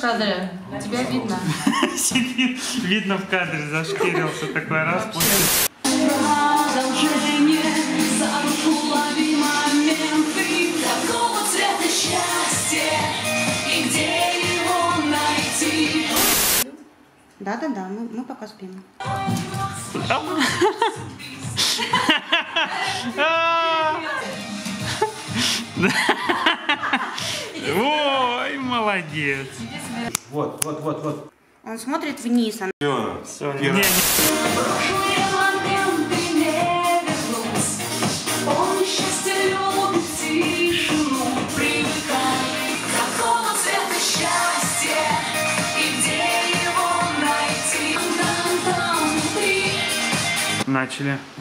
кадре. Тебя видно. Видно в кадре, зашкирился такой раз. Продолжение, за руку лови моменты. Какого цвета счастье и где его найти? Да, мы пока спим. Ой, молодец. Вот. Он смотрит вниз. Все, не. Начали.